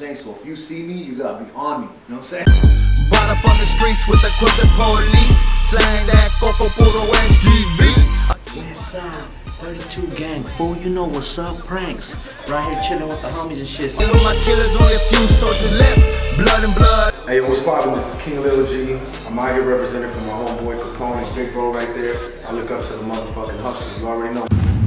saying? So if you see me, you gotta be on me. You know what I'm saying? Brought up on the streets with the equipped police. Slang that Coco Puro SGV. Yes, sir. 32 gang, fool, you know what's up, pranks. Right here chilling with the homies and shit. With my killers, only a few soldiers left. Blood and blood. Hey, what's poppin'? This is King Lil G. I'm out here representing for my homeboy Capone, big bro right there. I look up to the motherfucking hustle. You already know.